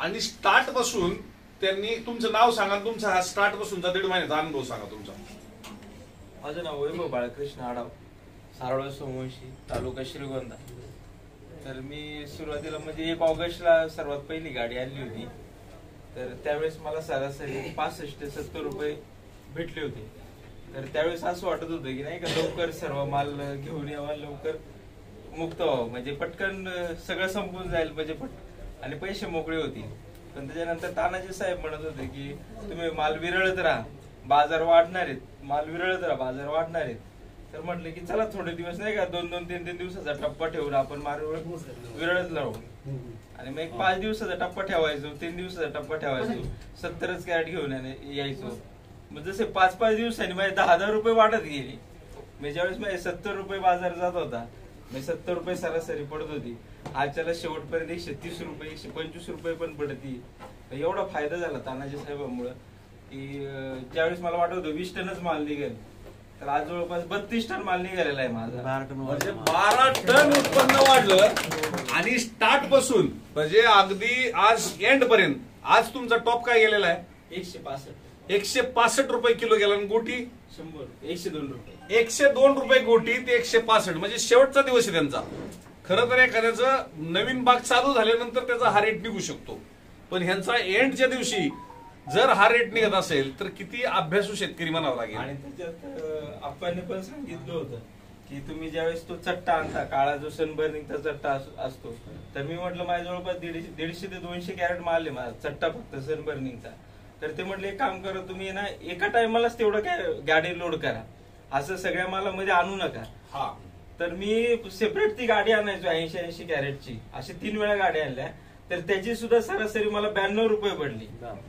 आणि स्टार्ट पासून त्यांनी तुमचं नाव सांगा, तुमचा हा स्टार्ट पासूनचा 1.5 महिन्याचा अनुभव सांगा तुमचा. माझं नाव वैभव बाळकृष्ण आडाव, सारोळा सोमवंशी, तालुका श्रीगोंदा. तर मी सुरुवातीला म्हणजे 1 ऑगस्टला सर्वात पहिली गाडी आणली होती. तर त्यावेळेस मला सरासरी 65 ते 70 रुपये भेटले होते. तर त्यावेळेस असं वाटत होतं की नाही का लवकर सर्व माल घेऊन यावा, लवकर मुक्त व्हावं, म्हणजे पटकन सगळं संपून जाईल म्हणजे आणि पैसे मोकळे होतील. पण त्याच्यानंतर तानाजी साहेब म्हणत होते की तुम्ही माल विरळत राहा, बाजार वाढणार आहेत, माल विरळत राहा, बाजार वाढणार आहेत. तर म्हटलं की चला थोडे दिवस नाही का 2-2, 3-3 दिवसाचा टप्पा ठेवून आपण माल विरळत राहू. आणि मग 1 5 दिवसाचा टप्पा ठेवायचो, 3 दिवसाचा टप्पा ठेवायचो, 70च कॅरेट घेऊन यायचो. मग जसे 5-5 दिवसांनी माझे 10,000 रुपये वाढत गेली. मी ज्यावेळेस माझे 70 रुपये बाजार जात होता, मी 70 रुपये सरासरी पडत होती. आजच्याला शेवटपर्यंत 130 रुपये 125 रुपये पण पडती. एवढा फायदा झाला तानाजी साहेबांमुळे की ज्यावेळेस मला वाटत होतं 20 टनच माल निघेल, तर आज जवळपास 32 टन माल निघालेला आहे माझा. म्हणजे 12 टन उत्पन्न वाढलं. आणि स्टार्ट पासून म्हणजे अगदी आज एंड पर्यंत आज तुमचा टॉप काय गेलेला आहे? 165 रुपये किलो गेला. आणि गोटी 102 रुपये. 102 रुपये गोटी ते 165, म्हणजे शेवटचा दिवस आहे त्यांचा. खरं तर एखाद्याचं नवीन बाग चालू झाल्यानंतर त्याचा हा रेट निघू शकतो, पण ह्यांचा एंडच्या दिवशी जर हा रेट निघत असेल तर किती अभ्यासू शेतकरी म्हणावा लागेल. आणि त्याच्यात आपण पण सांगितलं होतं की तुम्ही ज्यावेळेस तो चट्टा आणता, काळा जो सनबर्निंगचा चट्टा असतो, तर मी म्हटलं माझ्या जवळपास 150 ते 200 कॅरेट माल आहे माझा चट्टा फक्त सनबर्निंगचा. तर ते म्हटले एक काम करा तुम्ही ना एका टायमालाच तेवढं काय गाडी लोड करा, असं सगळ्या मालामध्ये आणू नका. तर मी सेपरेट ती गाडी आणायचो 80-80 कॅरेटची, अशी 3 वेळा गाड्या आणल्या. तर त्याची सुद्धा सरासरी मला 92 रुपये पडली.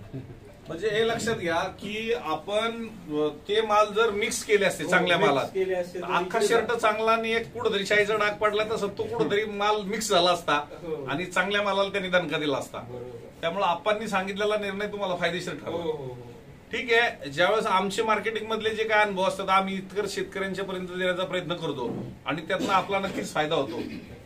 म्हणजे हे लक्षात घ्या की आपण ते माल जर मिक्स केले असते चांगल्या मालात, अख्खा शर्ट चांगला आणि एक कुठंतरी शाईचा डाग पडला तसं तो कुठंतरी माल मिक्स झाला असता आणि चांगल्या मालाला त्यांनी दणका दिला असता. त्यामुळे आपण सांगितलेला निर्णय तुम्हाला फायदेशीर ठरला. ठीक आहे. ज्यावेळेस आमचे मार्केटिंग मधले जे काय अनुभव असतात आम्ही इतर शेतकऱ्यांच्या पर्यंत देण्याचा प्रयत्न करतो आणि त्यातनं आपला नक्कीच फायदा होतो.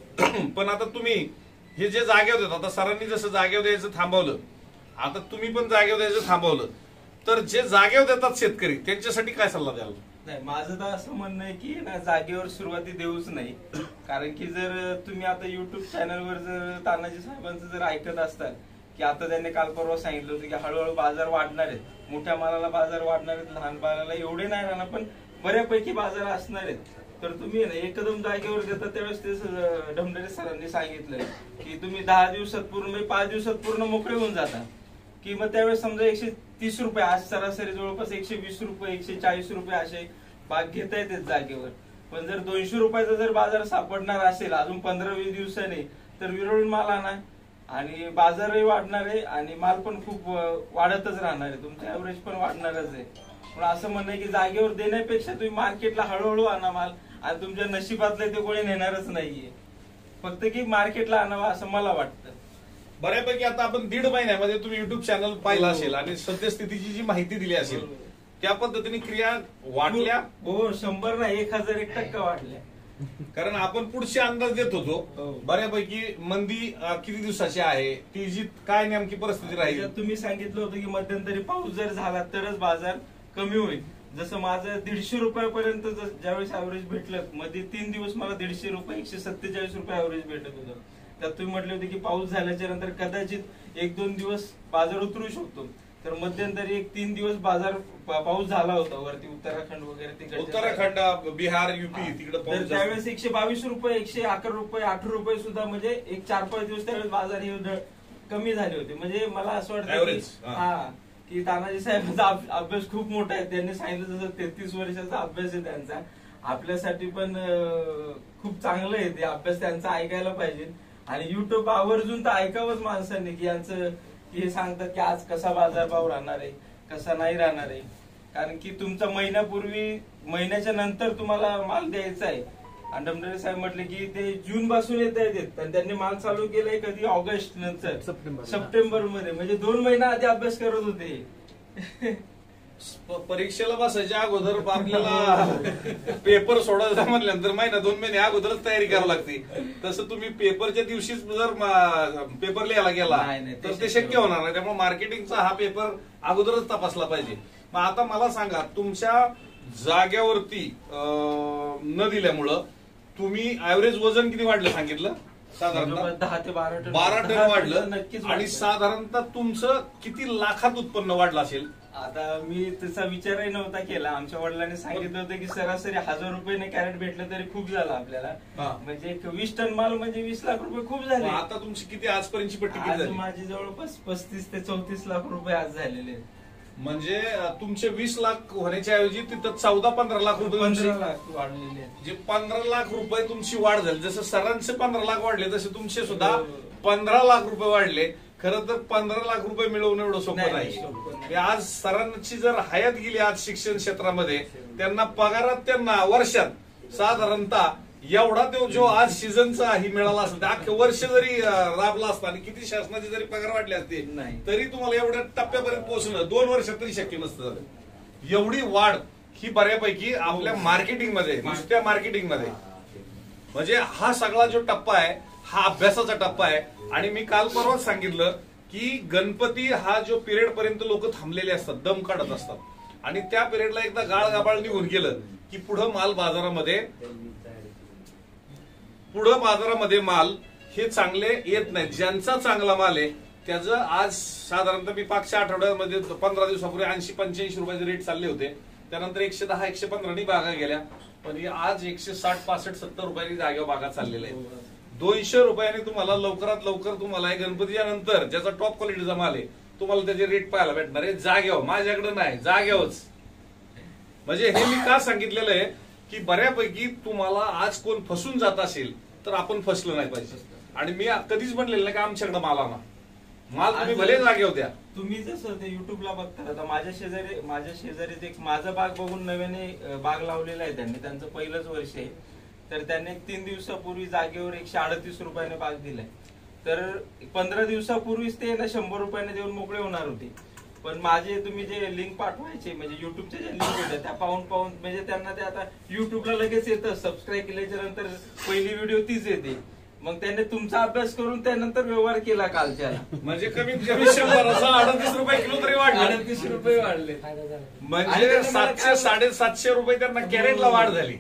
पण आता तुम्ही हे जे जागेवर देतात, आता सरांनी जसं जागेवर द्यायचं थांबवलं, आता तुम्ही पण जागेवर द्यायचं थांबवलं, तर जे जागेवर देतात शेतकरी त्यांच्यासाठी काय सल्ला द्याल? नाही, माझं तर असं म्हणणं आहे की ना जागेवर सुरुवाती देऊच नाही. कारण की जर तुम्ही आता युट्यूब चॅनलवर जर तानाजी साहेबांचं जर ऐकत असताल की आता त्यांनी काल परवा सांगितलं होतं की हळूहळू बाजार वाढणार आहेत, मोठ्या मालाला बाजार वाढणार आहेत, लहान मालाला एवढे नाही राहणार पण बऱ्यापैकी बाजार असणार आहेत. तर तुम्ही एकदम जागेवर देता त्यावेळेस ते ढमढरे सरांनी सांगितलंय की तुम्ही 10 दिवसात पूर्ण 5 दिवसात पूर्ण मोकळे होऊन जाता. की मग त्यावेळेस समजा 130 रुपये, आज सरासरी जवळपास 120 रुपये 140 रुपये असे बाग घेता येतात जागेवर. पण जर 200 रुपयाचा जर बाजार सापडणार असेल अजून 15-20 दिवसांनी, तर विरळून माल आणा आणि बाजारही वाढणार आहे आणि माल पण खूप वाढतच राहणार आहे, तुमचं ऍव्हरेज पण वाढणारच आहे. पण असं म्हणणं आहे की जागेवर देण्यापेक्षा तुम्ही मार्केटला हळूहळू आणा माल आणि तुमच्या नशिबातले ते कोणी नेणारच नाहीये, फक्त की मार्केटला आणावा असं मला वाटतं. बऱ्यापैकी आता आपण 1.5 महिन्यामध्ये तुम्ही युट्यूब चॅनल पाहिला असेल आणि सद्यस्थितीची जी माहिती दिली असेल त्या पद्धतीने क्रिया वाढल्या. हो, 100 नाही 1001% वाढल्या. कारण आपण पुढचे अंदाज देत होतो बऱ्यापैकी मंदी किती दिवसाची आहे, ती जी काय नेमकी परिस्थिती राहील. तुम्ही सांगितलं होतं की मध्यंतरी पाऊस जर झाला तरच बाजार कमी होईल. जसं माझं 150 रुपयापर्यंत ज्यावेळेस ऍव्हरेज भेटलं, मध्ये 3 दिवस मला 150 रुपये 147 रुपये ऍव्हरेज भेटत होतं. त्यात तुम्ही म्हटले होते की पाऊस झाल्याच्या नंतर कदाचित 1-2 दिवस बाजार उतरू शकतो. तर मध्यंतरी 1-3 दिवस बाजार पाऊस झाला होता वरती उत्तराखंड वगैरे तिकडे, उत्तराखंड, बिहार, युपी तिकडे त्यावेळेस 122 रुपये 111 रुपये 18 रुपये सुद्धा, म्हणजे 4-5 दिवस त्यावेळेस बाजार हे कमी झाले होते. म्हणजे मला असं वाटतं की तानाजी साहेबांचा अभ्यास खूप मोठा आहे. त्यांनी सांगितलं जसं 33 वर्षाचा अभ्यास आहे त्यांचा, आपल्यासाठी पण खूप चांगलं आहे ते अभ्यास, त्यांचा ऐकायला पाहिजे. आणि युट्यूब आवर्जून तर ऐकावंच माणसांनी की यांचं हे सांगतात की आज कसा बाजारभाव राहणार आहे, कसा नाही राहणार आहे. कारण की तुमचा महिन्याच्या नंतर तुम्हाला माल द्यायचा आहे. आणि ढमढरे साहेब म्हटले की ते जून पासून येत आहेत, पण त्यांनी माल चालू केलाय कधी ऑगस्ट नंतर, सप्टेंबर मध्ये, म्हणजे 2 महिना आधी अभ्यास करत होते. परीक्षेला बसायच्या अगोदर आपल्याला पेपर सोडायचा म्हटल्यानंतर महिना 2 महिने अगोदरच तयारी करावी लागते. तसं तुम्ही पेपरच्या दिवशीच जर पेपर लिहायला गेला तर ते शक्य होणार नाही. त्यामुळे मार्केटिंगचा हा पेपर अगोदरच तपासला पाहिजे. मग आता मला सांगा, तुमच्या जाग्यावरती न दिल्यामुळं तुम्ही ऍव्हरेज वजन किती वाढलं सांगितलं? साधारणतः 10 ते 12 टन वाढलं. आणि साधारणतः तुमचं किती लाखात उत्पन्न वाढलं असेल? आता मी त्याचा विचारही नव्हता केला. आमच्या वडिलांनी सांगितलं होतं की सरासरी 1000 रुपये कॅरेट भेटलं तरी खूप झालं आपल्याला. म्हणजे 20 टन माल म्हणजे 20 लाख रुपये खूप झाले. आता तुमची किती आजपर्यंतची पट्टी किती झाली? माझी जवळपास 35 ते 34 लाख रुपये आज झालेले. म्हणजे तुमचे 20 लाख होण्याच्या ऐवजी तिथं 14-15 लाख रुपये 15 लाख वाढलेले. जे 15 लाख रुपये तुमची वाढ झाली. जसं सरांचे 15 लाख वाढले तसे तुमचे सुद्धा 15 लाख रुपये वाढले. खरं तर 15 लाख रुपये मिळवणं एवढं सोपं नाही. आज सरांची जर हयात गेली आज शिक्षण क्षेत्रामध्ये, त्यांना पगारात त्यांना वर्षात साधारणतः एवढा तो जो आज सीझनचा ही मिळाला असता, अख्खं वर्ष जरी राबला असता आणि किती शासनाचे जरी पगार वाढले असते तरी तुम्हाला एवढ्या टप्प्यापर्यंत पोहोचणं 2 वर्षात तरी शक्य नसतं झालं. एवढी वाढ ही बऱ्यापैकी आपल्या मार्केटिंगमध्ये, नुसत्या मार्केटिंगमध्ये. म्हणजे हा सगळा जो टप्पा आहे हा अभ्यासाचा टप्पा आहे. आणि मी काल परवाच सांगितलं की गणपती हा जो पिरियड पर्यंत लोक थांबलेले असतात, दम काढत असतात, आणि त्या पिरियडला एकदा गाळगाबाळ निघून गेलं की पुढं बाजारामध्ये माल हे चांगले येत नाहीत. ज्यांचा चांगला माल आहे त्याचं आज साधारणतः मी मागच्या आठवड्यामध्ये 15 दिवसापूर्वी 80-85 रुपयाचे रेट चालले होते. त्यानंतर 110-115 बागा गेल्या. पण आज 160-65-70 रुपयांनी जागेवर बागा चाललेल्या आहेत. 200 रुपयाने तुम्हाला लवकरात लवकर तुम्हाला गणपतीच्या नंतर ज्याचा टॉप क्वालिटीचा माल आहे तुम्हाला त्याचे रेट पाहायला भेटणार आहे जागेवर. माझ्याकडे नाही, जागेवरच. म्हणजे हे मी का सांगितलेलं आहे की बऱ्यापैकी तुम्हाला आज कोण फसून जात असेल तर आपण फसलो नाही पाहिजे. आणि मी कधीच म्हणलेलं नाही की आमच्याकडे माल आणा. माल तुम्ही भले जागे होत्या. तुम्ही जसं ते युट्यूबला बघता, आता माझ्या शेजारी एक माझा बाग बघून नव्याने बाग लावलेला आहे त्यांनी. त्यांचं पहिलंच वर्ष आहे. तर त्यांनी 3 दिवसापूर्वी जागेवर 138 रुपयाने बाग दिलाय. तर 15 दिवसापूर्वीच ते 100 रुपयाने देऊन मोकळे होणार होते. पण माझे तुम्ही जे लिंक पाठवायचे म्हणजे युट्यूबच्या ज्या लिंक होत्या त्या पाहून म्हणजे त्यांना ते आता युट्यूबला लगेच येतं. सबस्क्राईब केल्याच्या नंतर पहिली व्हिडिओ तीच येते. मग त्याने तुमचा अभ्यास करून त्यानंतर व्यवहार केला कालच्या. म्हणजे कमीत कमी 138 रुपये किलो तरी वाढले. 38 रुपये वाढले. म्हणजे 700-750 रुपये त्यांना कॅरेटला वाढ झाली.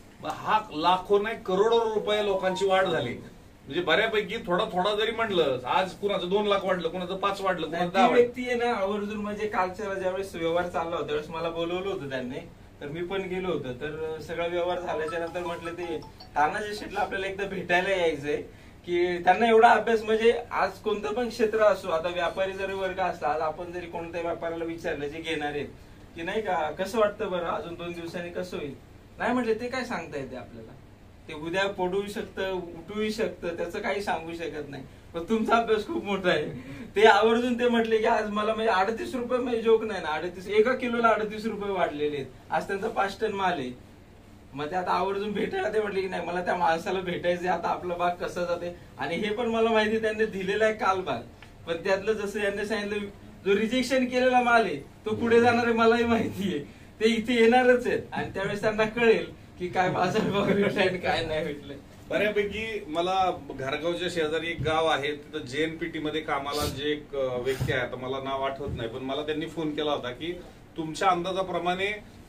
हा लाखो नाही करोडो रुपये लोकांची वाढ झाली. म्हणजे बऱ्यापैकी थोडा जरी म्हणलं, आज कुणाचं 2 लाख वाढलं, कुणाचं 5 वाढलं, कुणाचं 10 वाढलं. व्यक्ती आहे ना आवर्जून म्हणजे कालच्या ज्यावेळेस व्यवहार चालला होता त्यावेळेस मला बोलवलं होतं त्यांनी. तर मी पण गेलो होतो. तर सगळा व्यवहार झाल्याच्या नंतर म्हटलं ते तानाजी शेटला आपल्याला एकदा भेटायला यायचंय की त्यांना एवढा अभ्यास म्हणजे आज कोणतं पण क्षेत्र असो, आता व्यापारी जरी वर्ग असला, आज आपण जरी कोणत्या व्यापाऱ्याला विचारलं जे घेणार आहेत की नाही का कसं वाटतं बरं अजून 2 दिवसांनी कसं होईल, नाही म्हटले ते काय सांगता येते आपल्याला. ते उद्या पडू शकतं, उठूही शकतं, त्याचं काही सांगू शकत नाही. पण तुमचा अभ्यास खूप मोठा आहे. ते आवर्जून ते म्हटले की आज मला म्हणजे 38 रुपये म्हणजे जोक नाही ना, 38 1 किलोला 38 रुपये वाढलेले आहेत. आज त्यांचा 5 टन माल आहे. मग ते आता आवर्जून भेटायला ते म्हटले की नाही मला त्या माणसाला भेटायचंय, आता आपला बाग कसा जाते. आणि हे पण मला माहिती त्यांनी दिलेला आहे काल बाग. पण त्यातलं जसं यांनी सांगितलं जो रिजेक्शन केलेला माल आहे तो पुढे जाणार आहे मलाही माहिती आहे. ते इथे येणारच आहेत आणि त्यावेळेस त्यांना कळेल की काय बाजारभाव भेटला आणि काय नाही भेटलं. बऱ्यापैकी मला घारगावच्या शेजारी एक गाव आहे, तिथं JNPT मध्ये कामाला जे एक व्यक्ती आहे, आता मला नाव आठवत नाही, पण मला त्यांनी फोन केला होता की तुमच्या अंदाजाप्रमाणे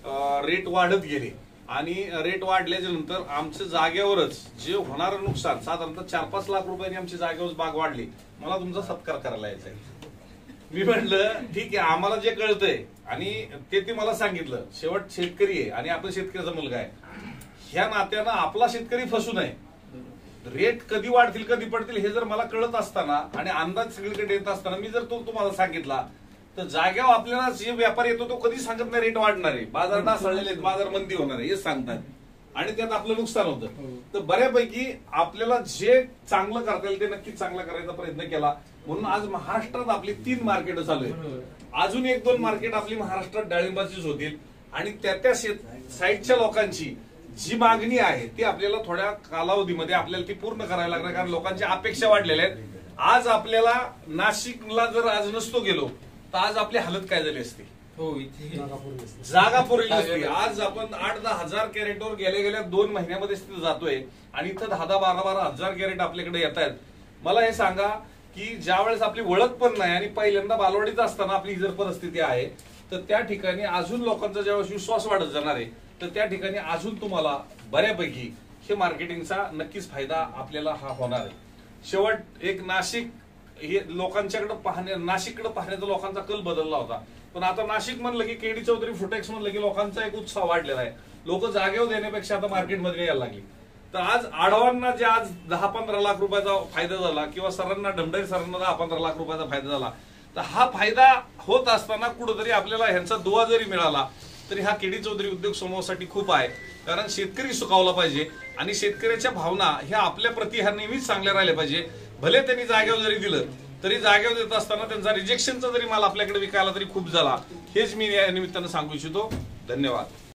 रेट वाढत गेले आणि रेट वाढल्याच्या नंतर आमच्या जागेवरच जे होणारं नुकसान साधारणतः 4-5 लाख रुपयांनी आमची जागेवर बाग वाढली. मला तुमचा सत्कार करायला यायचा आहे. मी म्हटलं ठीक आहे, आम्हाला जे कळतंय आणि ते मला सांगितलं. शेवट शेतकरी आहे आणि आपण शेतकऱ्याचा मुलगा आहे. ह्या नात्यानं आपला शेतकरी फसू नये. रेट कधी वाढतील कधी पडतील हे जर मला कळत असताना आणि अंदाज सगळीकडे येत असताना मी जर तो तुम्हाला सांगितला तर जाग्यावर आपल्याला जे व्यापारी येतो तो कधी सांगत नाही रेट वाढणार आहे, बाजार नासळलेले आहेत, बाजार मंदी होणार आहे हे सांगतात आणि त्यात आपलं नुकसान होतं. तर बऱ्यापैकी आपल्याला जे चांगलं करता येईल ते नक्कीच चांगलं करायचा प्रयत्न केला. म्हणून आज महाराष्ट्रात आपली 3 मार्केट चालू आहेत. अजून 1-2 मार्केट आपली महाराष्ट्रात डाळिंबाचीच होतील आणि त्या साईडच्या लोकांची जी मागणी आहे ती आपल्याला थोड्या कालावधीमध्ये आपल्याला ती पूर्ण करायला लागणार, कारण लोकांच्या अपेक्षा वाढलेल्या आहेत. आज आपल्याला नाशिकला जर आज नसतो गेलो तर आज आपली हालत काय झाली असती. हो इथे जागा पुरेल नसते. आज आपण 8-10 हजार कॅरेटवर गेल्या 2 महिन्यामध्ये तिथे जातोय आणि इथं 10-12 हजार कॅरेट आपल्याकडे येत आहेत. मला हे सांगा की ज्या वेळेस आपली ओळख पण नाही आणि पहिल्यांदा बालवाडीत असताना आपली ही जर परिस्थिती आहे तर त्या ठिकाणी अजून लोकांचा ज्यावेळेस विश्वास वाढत जाणार आहे तर त्या ठिकाणी अजून तुम्हाला बऱ्यापैकी हे मार्केटिंगचा नक्कीच फायदा आपल्याला हा होणार आहे. शेवट एक नाशिक हे लोकांच्याकडे नाशिककडे पाहण्याचा लोकांचा कल बदलला होता, पण आता नाशिक म्हणलं की केडी चौधरी फुटेक्स म्हणलं की लोकांचा एक उत्साह वाढलेला आहे. लोक जागेवर देण्यापेक्षा आता मार्केटमध्ये यायला लागली. तर आज आडवांना जे आज 10-15 लाख रुपयाचा फायदा झाला किंवा सरांना ढमढाई सरांना 10-15 लाख रुपयाचा फायदा झाला, तर हा फायदा होत असताना कुठंतरी आपल्याला ह्यांचा दुवा जरी मिळाला तरी हा केडी चौधरी उद्योग समूहासाठी खूप आहे. कारण शेतकरी सुखावला पाहिजे आणि शेतकऱ्याच्या भावना ह्या आपल्या प्रति ह्या नेहमीच चांगल्या राहिल्या पाहिजे. भले त्यांनी जागेवर जरी दिलं तरी जागेवर देत असताना त्यांचा रिजेक्शनचा जरी माल आपल्याकडे विकायला तरी खूप झाला. हेच मी या निमित्तानं सांगू इच्छितो. धन्यवाद.